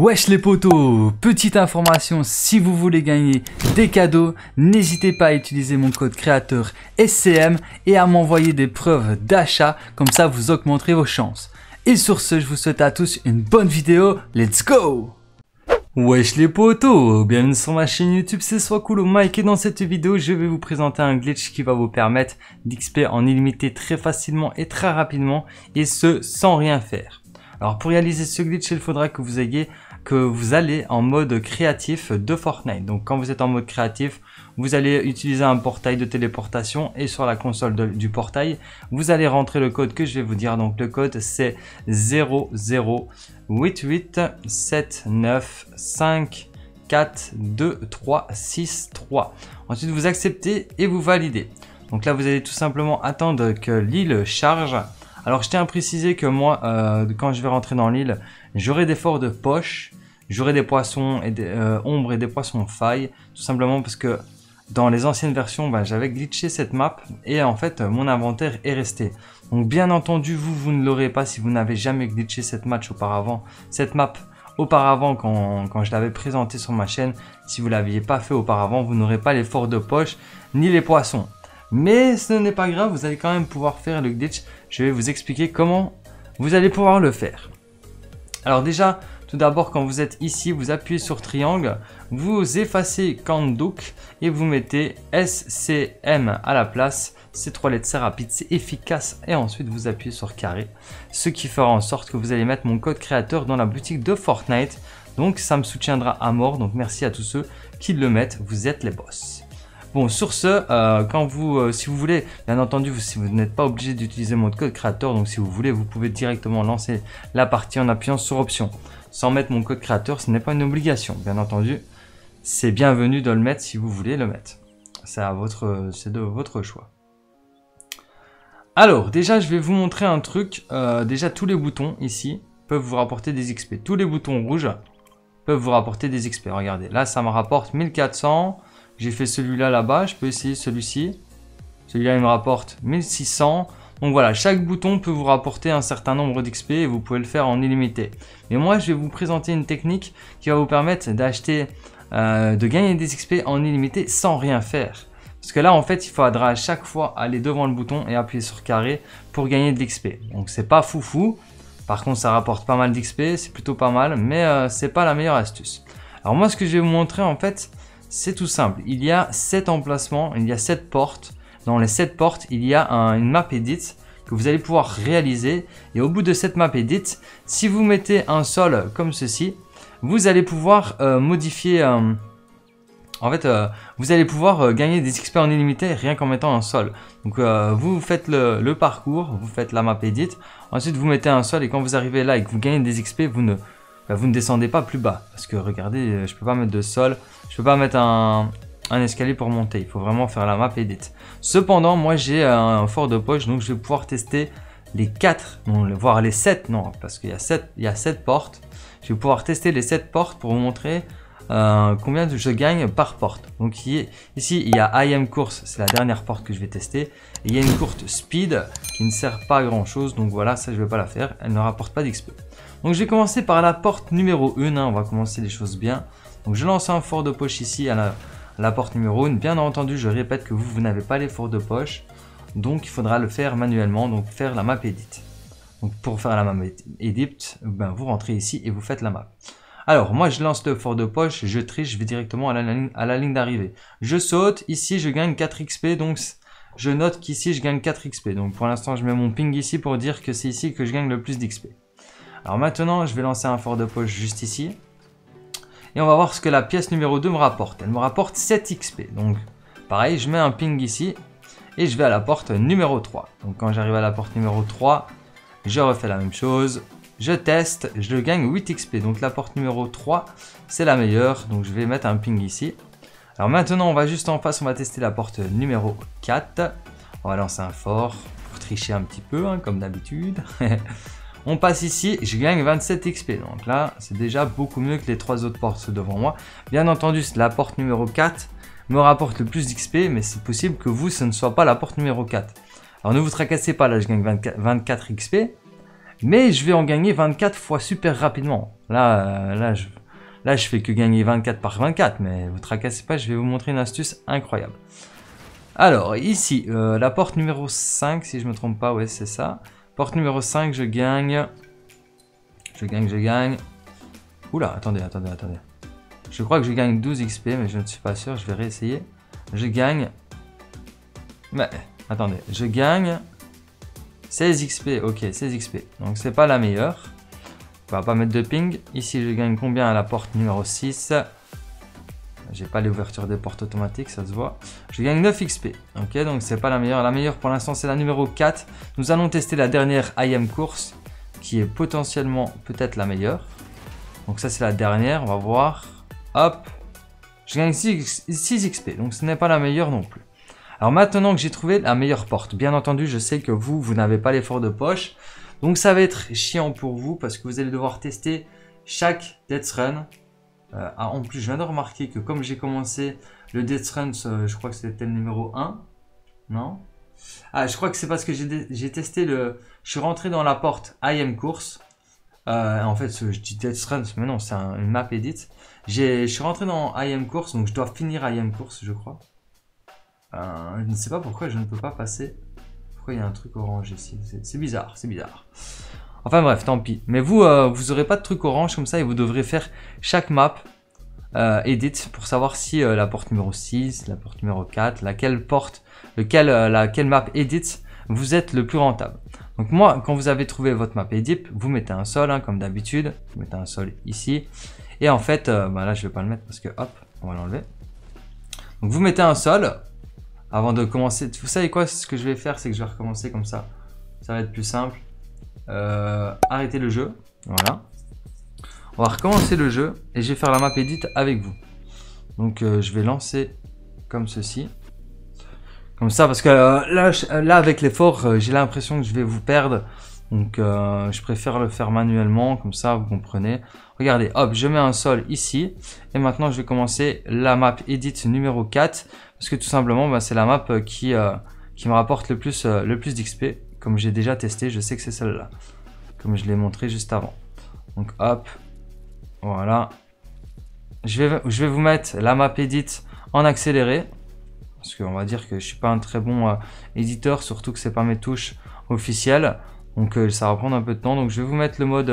Wesh les potos, petite information, si vous voulez gagner des cadeaux, n'hésitez pas à utiliser mon code créateur SCM et à m'envoyer des preuves d'achat, comme ça vous augmenterez vos chances. Et sur ce, je vous souhaite à tous une bonne vidéo, let's go! Wesh les potos, bienvenue sur ma chaîne YouTube, c'est Swacool Mike et dans cette vidéo, je vais vous présenter un glitch qui va vous permettre d'XP en illimité très facilement et très rapidement et ce sans rien faire. Alors pour réaliser ce glitch, il faudra que vous allez en mode créatif de Fortnite. Donc quand vous êtes en mode créatif, vous allez utiliser un portail de téléportation et sur la console du portail, vous allez rentrer le code que je vais vous dire. Donc le code c'est 008879542363. Ensuite vous acceptez et vous validez. Donc là vous allez tout simplement attendre que l'île charge. Alors je tiens à préciser que moi, quand je vais rentrer dans l'île, j'aurai des forts de poche, j'aurai des poissons et des ombres et des poissons failles, tout simplement parce que dans les anciennes versions, j'avais glitché cette map et en fait mon inventaire est resté. Donc bien entendu, vous ne l'aurez pas si vous n'avez jamais glitché cette map auparavant. Cette map auparavant, quand je l'avais présenté sur ma chaîne, si vous ne l'aviez pas fait auparavant, vous n'aurez pas les forts de poche ni les poissons. Mais ce n'est pas grave, vous allez quand même pouvoir faire le glitch. Je vais vous expliquer comment vous allez pouvoir le faire. Alors déjà, tout d'abord, quand vous êtes ici, vous appuyez sur triangle, vous effacez Kandouk et vous mettez SCM à la place. Ces trois lettres, c'est rapide, c'est efficace. Et ensuite, vous appuyez sur carré, ce qui fera en sorte que vous allez mettre mon code créateur dans la boutique de Fortnite. Donc, ça me soutiendra à mort. Donc, merci à tous ceux qui le mettent. Vous êtes les boss. Bon, sur ce, si vous voulez, bien entendu, si vous n'êtes pas obligé d'utiliser mon code créateur, donc si vous voulez, vous pouvez directement lancer la partie en appuyant sur option. Sans mettre mon code créateur, ce n'est pas une obligation. Bien entendu, c'est bienvenu de le mettre si vous voulez le mettre. C'est de votre choix. Alors, déjà, je vais vous montrer un truc. Déjà, tous les boutons ici peuvent vous rapporter des XP. Tous les boutons rouges peuvent vous rapporter des XP. Regardez, là, ça me rapporte 1400. J'ai fait celui-là là-bas, je peux essayer celui-ci. Celui-là, il me rapporte 1600. Donc voilà, chaque bouton peut vous rapporter un certain nombre d'XP et vous pouvez le faire en illimité. Mais moi, je vais vous présenter une technique qui va vous permettre d'acheter, de gagner des XP en illimité sans rien faire. Parce que là, en fait, il faudra à chaque fois aller devant le bouton et appuyer sur carré pour gagner de l'XP. Donc, c'est pas foufou. Par contre, ça rapporte pas mal d'XP, c'est plutôt pas mal, mais c'est pas la meilleure astuce. Alors moi, ce que je vais vous montrer, en fait, c'est tout simple. Il y a 7 emplacements, il y a 7 portes. Dans les 7 portes, il y a une map edit que vous allez pouvoir réaliser. Et au bout de cette map edit, si vous mettez un sol comme ceci, vous allez pouvoir modifier... vous allez pouvoir gagner des XP en illimité rien qu'en mettant un sol. Donc vous faites le parcours, vous faites la map edit. Ensuite, vous mettez un sol et quand vous arrivez là et que vous gagnez des XP, vous ne descendez pas plus bas. Parce que regardez, je peux pas mettre de sol. Je peux pas mettre un escalier pour monter. Il faut vraiment faire la map edit. Cependant, moi j'ai un fort de poche. Donc je vais pouvoir tester les 4, voire les 7. Non, parce qu'il y a 7 portes. Je vais pouvoir tester les 7 portes pour vous montrer combien je gagne par porte. Donc ici, il y a IM course. C'est la dernière porte que je vais tester. Et il y a une courte speed qui ne sert pas à grand chose. Donc voilà, ça je vais pas la faire. Elle ne rapporte pas d'XP. Donc je vais commencer par la porte numéro 1, on va commencer les choses bien. Donc je lance un fort de poche ici à la porte numéro 1. Bien entendu, je répète que vous n'avez pas les forts de poche. Donc il faudra le faire manuellement, donc faire la map edit. Donc pour faire la map edit, vous rentrez ici et vous faites la map. Alors moi je lance le fort de poche, je triche, je vais directement à la ligne d'arrivée. Je saute, ici je gagne 4 XP, donc je note qu'ici je gagne 4 XP. Donc pour l'instant je mets mon ping ici pour dire que c'est ici que je gagne le plus d'XP. Alors maintenant, je vais lancer un fort de poche juste ici. Et on va voir ce que la pièce numéro 2 me rapporte. Elle me rapporte 7 XP. Donc pareil, je mets un ping ici. Et je vais à la porte numéro 3. Donc quand j'arrive à la porte numéro 3, je refais la même chose. Je teste, je gagne 8 XP. Donc la porte numéro 3, c'est la meilleure. Donc je vais mettre un ping ici. Alors maintenant, on va juste en face, on va tester la porte numéro 4. On va lancer un fort pour tricher un petit peu, comme d'habitude. On passe ici, je gagne 27 XP. Donc là, c'est déjà beaucoup mieux que les 3 autres portes devant moi. Bien entendu, la porte numéro 4 me rapporte le plus d'XP, mais c'est possible que vous, ce ne soit pas la porte numéro 4. Alors ne vous tracassez pas, là je gagne 24 XP. Mais je vais en gagner 24 fois super rapidement. Là, je fais que gagner 24 par 24, mais vous tracassez pas, je vais vous montrer une astuce incroyable. Alors, ici, la porte numéro 5, si je me trompe pas, ouais, c'est ça. Porte numéro 5, je gagne. Je gagne. Oula, attendez. Je crois que je gagne 12 XP, mais je ne suis pas sûr, je vais réessayer. Je gagne... Mais, attendez, je gagne 16 XP, ok, 16 XP. Donc, c'est pas la meilleure. On va pas mettre de ping. Ici, je gagne combien à la porte numéro 6? J'ai pas l'ouverture des portes automatiques, ça se voit. Je gagne 9 XP. Ok, donc c'est pas la meilleure. La meilleure pour l'instant, c'est la numéro 4. Nous allons tester la dernière IM course, qui est potentiellement peut-être la meilleure. Donc ça, c'est la dernière. On va voir. Hop. Je gagne 6 XP. Donc ce n'est pas la meilleure non plus. Alors maintenant que j'ai trouvé la meilleure porte, bien entendu, je sais que vous n'avez pas l'effort de poche. Donc ça va être chiant pour vous parce que vous allez devoir tester chaque Death Run. En plus, je viens de remarquer que comme j'ai commencé le Death Run, je crois que c'était le numéro 1. Non? Ah, je crois que c'est parce que j'ai testé le... Je suis rentré dans la porte IM Course. En fait, je dis Death Run, mais non, c'est une map edit. Je suis rentré dans IM Course, donc je dois finir IM Course, je crois. Je ne sais pas pourquoi je ne peux pas passer. Pourquoi il y a un truc orange ici? C'est bizarre, c'est bizarre. Enfin bref, tant pis. Mais vous, vous aurez pas de truc orange comme ça et vous devrez faire chaque map edit pour savoir si la porte numéro 6, la porte numéro 4, laquelle map edit vous êtes le plus rentable. Donc moi, quand vous avez trouvé votre map edit, vous mettez un sol, hein, comme d'habitude. Vous mettez un sol ici. Et en fait, là je vais pas le mettre parce que hop, on va l'enlever. Donc vous mettez un sol. Avant de commencer, vous savez quoi, ce que je vais faire, c'est que je vais recommencer comme ça. Ça va être plus simple. Arrêtez le jeu. Voilà. On va recommencer le jeu et je vais faire la map edit avec vous. Donc je vais lancer comme ceci. Comme ça, parce que là avec l'effort, j'ai l'impression que je vais vous perdre. Donc je préfère le faire manuellement, comme ça vous comprenez. Regardez, hop, je mets un sol ici. Et maintenant je vais commencer la map edit numéro 4. Parce que tout simplement, bah, c'est la map qui me rapporte le plus d'XP. Comme j'ai déjà testé, je sais que c'est celle-là. Comme je l'ai montré juste avant. Donc hop, voilà. Je vais vous mettre la map edit en accéléré. Parce qu'on va dire que je suis pas un très bon éditeur, surtout que c'est pas mes touches officielles. Donc ça va prendre un peu de temps. Donc je vais vous mettre le mode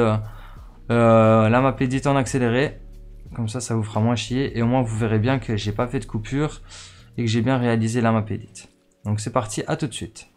la map edit en accéléré. Comme ça vous fera moins chier. Et au moins vous verrez bien que j'ai pas fait de coupure. Et que j'ai bien réalisé la map edit. Donc c'est parti, à tout de suite.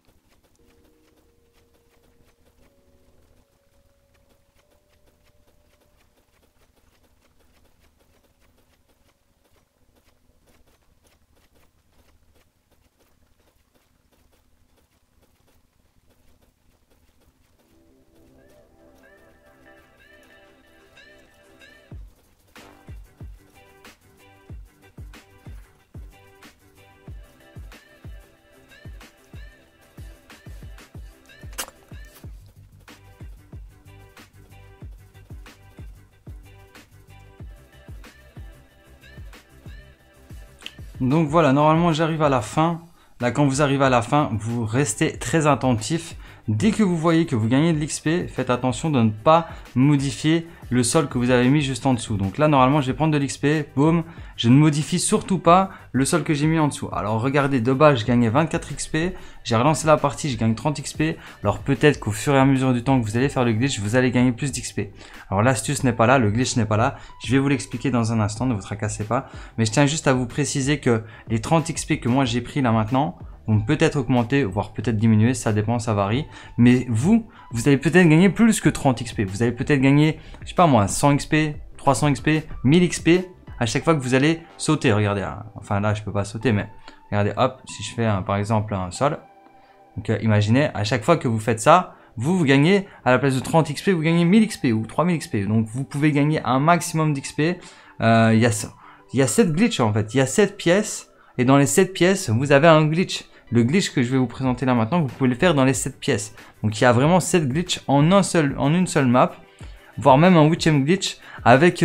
Donc voilà, normalement j'arrive à la fin. Là, quand vous arrivez à la fin, vous restez très attentif. Dès que vous voyez que vous gagnez de l'XP, faites attention de ne pas modifier le sol que vous avez mis juste en dessous. Donc là, normalement, je vais prendre de l'XP, boum. Je ne modifie surtout pas le sol que j'ai mis en dessous. Alors regardez, de base, je gagnais 24 XP. J'ai relancé la partie, je gagne 30 XP. Alors peut-être qu'au fur et à mesure du temps que vous allez faire le glitch, vous allez gagner plus d'XP. Alors l'astuce n'est pas là, le glitch n'est pas là. Je vais vous l'expliquer dans un instant, ne vous tracassez pas. Mais je tiens juste à vous préciser que les 30 XP que moi j'ai pris là maintenant, vont peut-être augmenter, voire peut-être diminuer, ça dépend, ça varie. Mais vous allez peut-être gagner plus que 30 XP. Vous allez peut-être gagner, je sais pas moi, 100 XP, 300 XP, 1000 XP à chaque fois que vous allez sauter. Regardez, hein. Enfin là je peux pas sauter, mais regardez, hop, si je fais par exemple un sol. Donc imaginez, à chaque fois que vous faites ça, vous gagnez, à la place de 30 XP, vous gagnez 1000 XP ou 3000 XP. Donc vous pouvez gagner un maximum d'XP. Il y a 7 glitches en fait, il y a 7 pièces. Et dans les 7 pièces, vous avez un glitch. Le glitch que je vais vous présenter là maintenant, vous pouvez le faire dans les 7 pièces. Donc il y a vraiment 7 glitches en une seule map, voire même un 8e glitch avec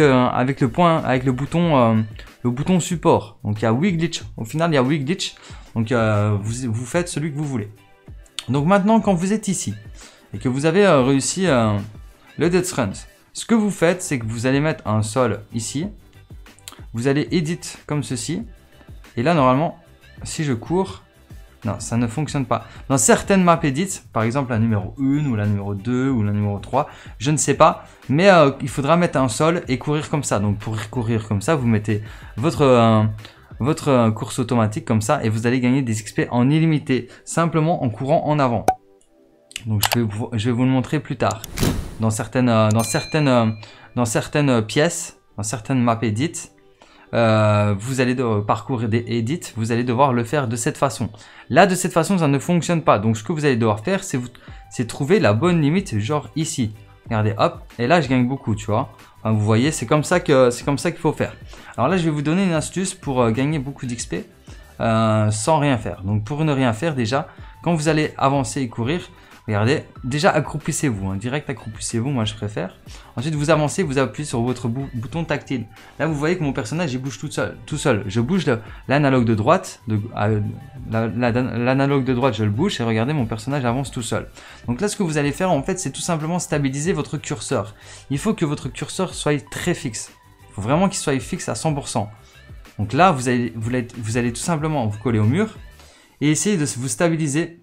le bouton support. Donc il y a 8 glitches. Au final, il y a 8 glitches. Donc vous faites celui que vous voulez. Donc maintenant, quand vous êtes ici et que vous avez réussi le Death Run, ce que vous faites, c'est que vous allez mettre un sol ici. Vous allez edit comme ceci. Et là, normalement, si je cours... Non, ça ne fonctionne pas. Dans certaines maps edit, par exemple la numéro 1 ou la numéro 2 ou la numéro 3, je ne sais pas. Mais il faudra mettre un sol et courir comme ça. Donc pour courir comme ça, vous mettez votre course automatique comme ça. Et vous allez gagner des XP en illimité. Simplement en courant en avant. Donc je vais vous le montrer plus tard. Dans certaines pièces, dans certaines maps edit, vous allez parcourir des edits, vous allez devoir le faire de cette façon. Là, de cette façon, ça ne fonctionne pas. Donc, ce que vous allez devoir faire, c'est trouver la bonne limite, genre ici. Regardez, hop, et là, je gagne beaucoup, tu vois. Enfin, vous voyez, c'est comme ça qu'il faut faire. Alors là, je vais vous donner une astuce pour gagner beaucoup d'XP sans rien faire. Donc, pour ne rien faire, déjà, quand vous allez avancer et courir, regardez, déjà accroupissez-vous, hein, direct accroupissez-vous, moi je préfère. Ensuite vous avancez, vous appuyez sur votre bouton tactile. Là vous voyez que mon personnage il bouge tout seul. Je bouge l'analogue de droite, l'analogue de droite je le bouge et regardez mon personnage avance tout seul. Donc là ce que vous allez faire en fait c'est tout simplement stabiliser votre curseur. Il faut que votre curseur soit très fixe. Il faut vraiment qu'il soit fixe à 100%. Donc là vous allez tout simplement vous coller au mur et essayer de vous stabiliser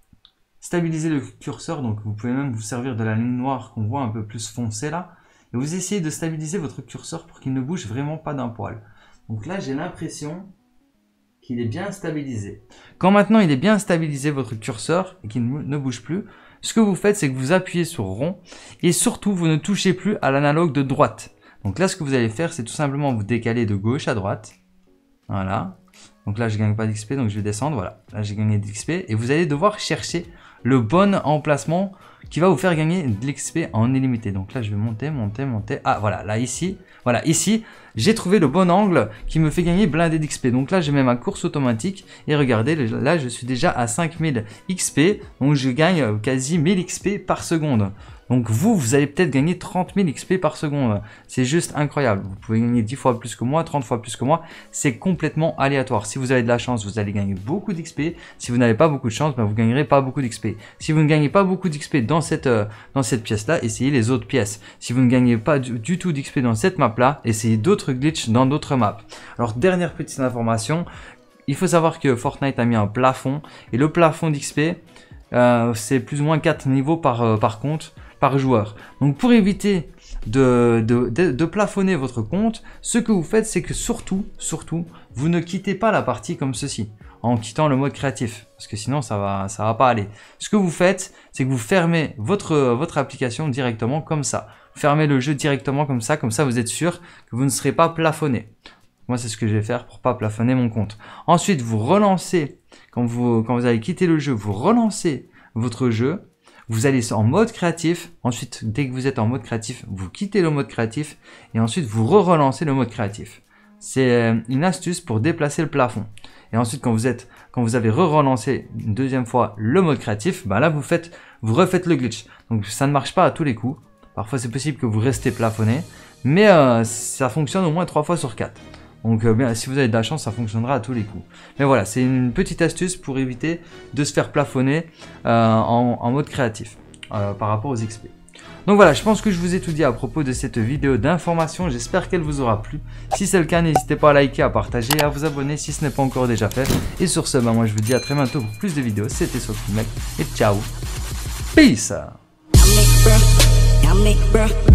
le curseur, donc vous pouvez même vous servir de la ligne noire qu'on voit un peu plus foncée là, et vous essayez de stabiliser votre curseur pour qu'il ne bouge vraiment pas d'un poil. Donc là j'ai l'impression qu'il est bien stabilisé. Quand maintenant il est bien stabilisé votre curseur et qu'il ne bouge plus, ce que vous faites c'est que vous appuyez sur rond et surtout vous ne touchez plus à l'analogue de droite. Donc là ce que vous allez faire c'est tout simplement vous décaler de gauche à droite, voilà. Donc là je gagne pas d'XP donc je vais descendre, voilà, là j'ai gagné d'XP et vous allez devoir chercher le bon emplacement qui va vous faire gagner de l'XP en illimité. Donc là je vais monter. Ah voilà, là ici, j'ai trouvé le bon angle qui me fait gagner blindé d'XP. Donc là je mets ma course automatique et regardez, là je suis déjà à 5000 XP, donc je gagne quasi 1000 XP par seconde. Donc vous allez peut-être gagner 30 000 XP par seconde. C'est juste incroyable. Vous pouvez gagner 10 fois plus que moi, 30 fois plus que moi. C'est complètement aléatoire. Si vous avez de la chance, vous allez gagner beaucoup d'XP. Si vous n'avez pas beaucoup de chance, ben vous gagnerez pas beaucoup d'XP. Si vous ne gagnez pas beaucoup d'XP dans cette pièce-là, essayez les autres pièces. Si vous ne gagnez pas du tout d'XP dans cette map-là, essayez d'autres glitches dans d'autres maps. Alors, dernière petite information. Il faut savoir que Fortnite a mis un plafond. Et le plafond d'XP, c'est plus ou moins 4 niveaux par compte. Par joueur. Donc pour éviter de plafonner votre compte, ce que vous faites c'est que surtout vous ne quittez pas la partie comme ceci en quittant le mode créatif parce que sinon ça va pas aller. Ce que vous faites c'est que vous fermez votre application directement comme ça. Fermez le jeu directement comme ça vous êtes sûr que vous ne serez pas plafonné. Moi c'est ce que je vais faire pour pas plafonner mon compte. Ensuite vous relancez quand vous allez quitter le jeu, vous relancez votre jeu. Vous allez en mode créatif, ensuite dès que vous êtes en mode créatif, vous quittez le mode créatif et ensuite vous relancez le mode créatif. C'est une astuce pour déplacer le plafond. Et ensuite quand vous avez relancé une deuxième fois le mode créatif, bah là vous refaites le glitch. Donc ça ne marche pas à tous les coups. Parfois c'est possible que vous restez plafonné, mais ça fonctionne au moins 3 fois sur 4. Donc bien, si vous avez de la chance, ça fonctionnera à tous les coups. Mais voilà, c'est une petite astuce pour éviter de se faire plafonner en mode créatif par rapport aux XP. Donc voilà, je pense que je vous ai tout dit à propos de cette vidéo d'information. J'espère qu'elle vous aura plu. Si c'est le cas, n'hésitez pas à liker, à partager et à vous abonner si ce n'est pas encore déjà fait. Et sur ce, moi je vous dis à très bientôt pour plus de vidéos. C'était SoCoolMec et ciao. Peace.